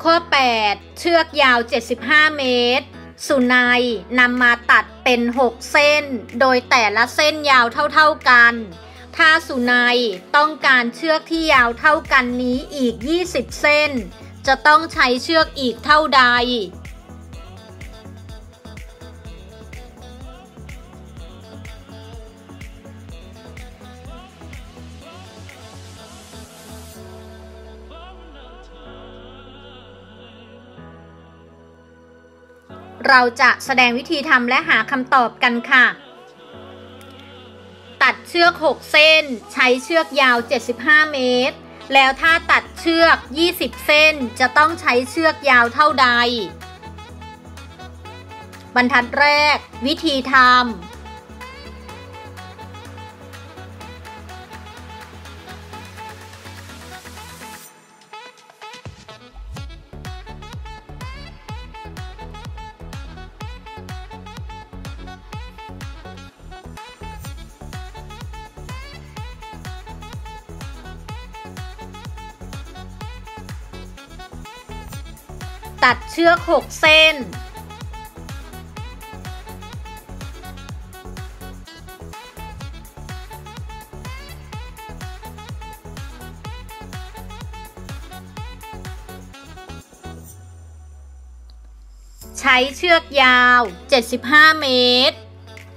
ข้อ 8 เชือกยาว 75 เมตร สุนัยนำมาตัดเป็น 6 เส้น โดยแต่ละเส้นยาวเท่าๆกัน ถ้าสุนัยต้องการเชือกที่ยาวเท่ากันนี้อีก 20 เส้น จะต้องใช้เชือกอีกเท่าใด เราจะแสดงวิธีทำและหาคำตอบกันค่ะ ตัดเชือก 6 เส้นใช้เชือกยาว 75 เมตร แล้วถ้าตัดเชือก 20 เส้นจะต้องใช้เชือกยาวเท่าใด บรรทัดแรกวิธีทำตัดเชือก 6 เส้น ใช้เชือกยาว 75 เมตร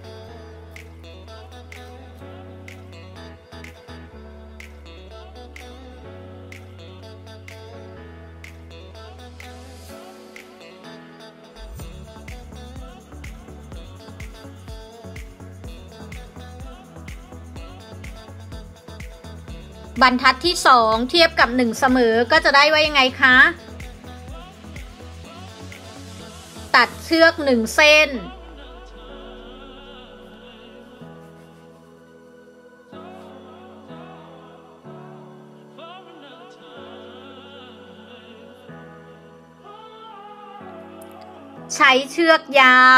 บรรทัดที่ 2 เทียบกับ 1 เสมอก็จะได้ว่ายังไงคะ ตัดเชือก 1 เส้น ใช้เชือกยาว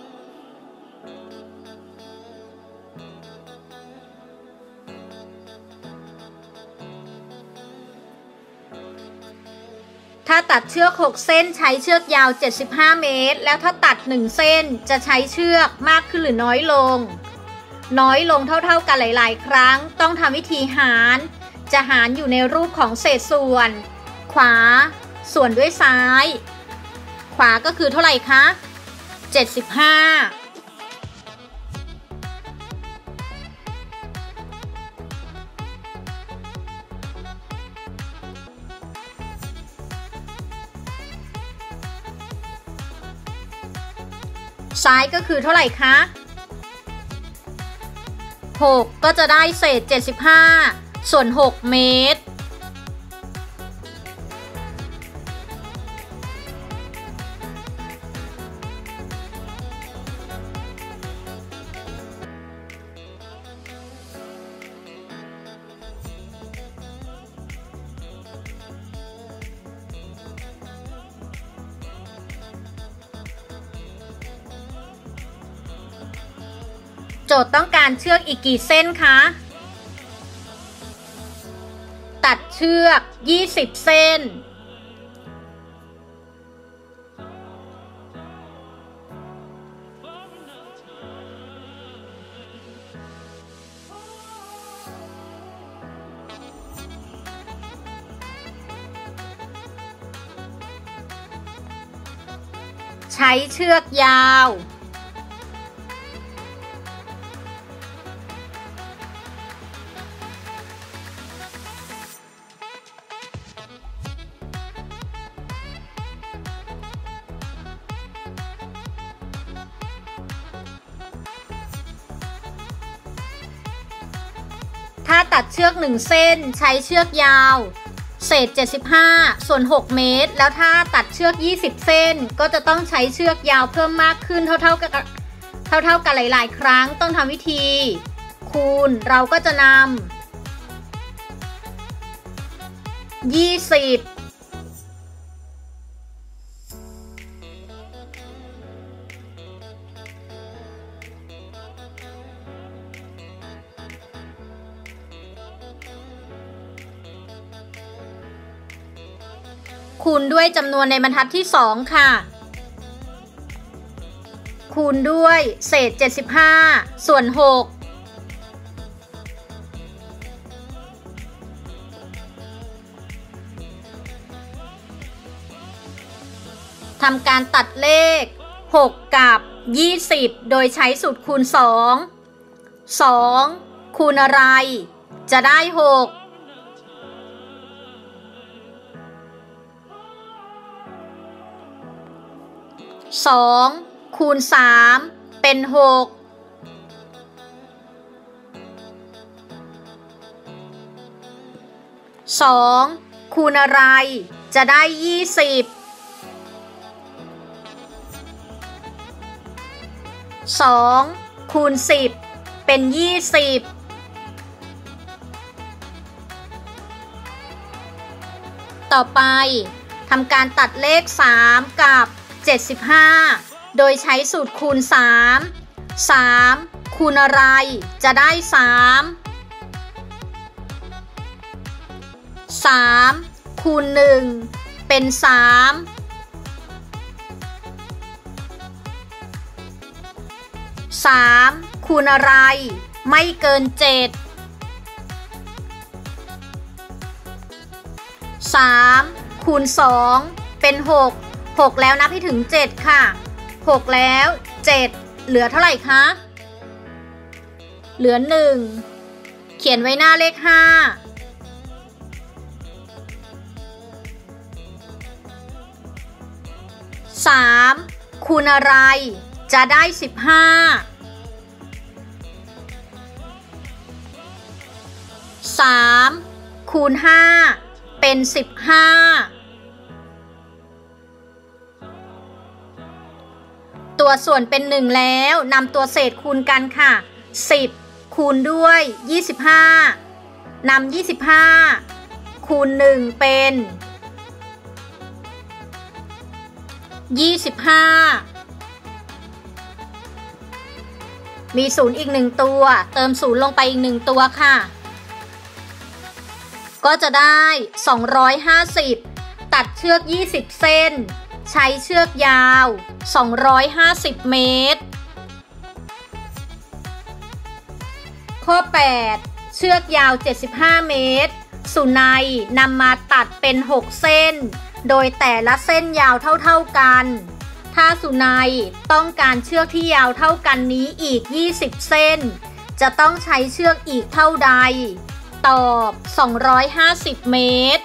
ถ้าตัดเชือก 6 เส้นใช้เชือกยาว 75 เมตร แล้วถ้าตัด 1 เส้นจะใช้เชือกมากขึ้นหรือน้อยลง น้อยลงเท่าๆกันหลายๆครั้งต้องทำวิธีหาร จะหารอยู่ในรูปของเศษส่วน ขวาส่วนด้วยซ้าย ขวาก็คือเท่าไหร่คะ 75ซ้ายก็คือเท่าไหร่คะ 6 ก็จะได้เศษ 75 ส่วน 6 เมตร โจทย์ต้องการเชือกอีกกี่เส้นคะ ตัดเชือก 20 เส้น ใช้เชือกยาว ถ้าตัดเชือก 1 เส้นใช้เชือกยาวเศษ 75 ส่วน 6 เมตร แล้วถ้าตัดเชือก 20 เส้นก็จะต้องใช้เชือกยาวเพิ่มมากขึ้นเท่ากันหลายๆครั้งต้องทำวิธีคูณเราก็จะนำ 20คูคูณด้วยจำนวนในบรรทัดที่2ค่ะคูณด้วยเศษ75ส่วน6ทำการตัดเลข6กับ20โดยใช้สูตรคูณ2คูณอะไรจะได้6 2คูณ3เป็น6 2คูณอะไรจะได้20 2คูณ10เป็น20ต่อไปทำการตัดเลข3กับ75โดยใช้สูตรคูณ3คูณอะไรจะได้3คูณ1เป็น3 3คูณอะไรไม่เกิน7 3คูณ2เป็น6 6แล้วนับให้ถึง7ค่ะ6แล้ว7เหลือเท่าไหร่คะเหลือ1เขียนไว้หน้าเลข5 3คูณอะไรจะได้15 3คูณ5เป็น15ตัวส่วนเป็น1แล้วนำตัวเศษคูณกันค่ะ10คูณด้วย25นำ25คูณ1เป็น25มี0อีก1ตัวเติม0ลงไปอีก1ตัวค่ะก็จะได้250ตัดเชือก20เส้นใช้เชือกยาว250เมตรข้อ8เชือกยาว75เมตรสุนัยนำมาตัดเป็น6เส้นโดยแต่ละเส้นยาวเท่ากันถ้าสุนัยต้องการเชือกที่ยาวเท่ากันนี้อีก20เส้นจะต้องใช้เชือกอีกเท่าใดตอบ250เมตร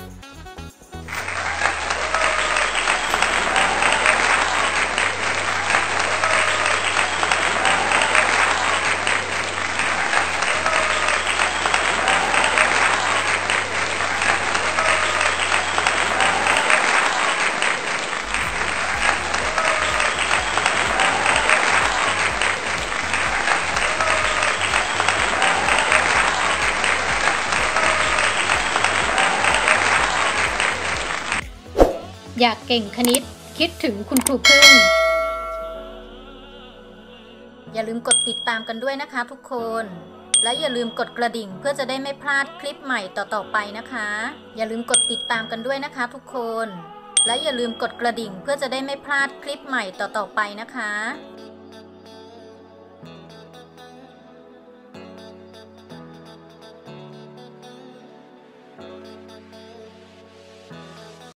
อยากเก่งคณิตคิดถึงคุณครูพึ่งอย่าลืมกดติดตามกันด้วยนะคะทุกคนและอย่าลืมกดกระดิ่งเพื่อจะได้ไม่พลาดคลิปใหม่ต่อๆไปนะคะอย่าลืมกดติดตามกันด้วยนะคะทุกคนและอย่าลืมกดกระดิ่งเพื่อจะได้ไม่พลาดคลิปใหม่ต่อๆไปนะคะ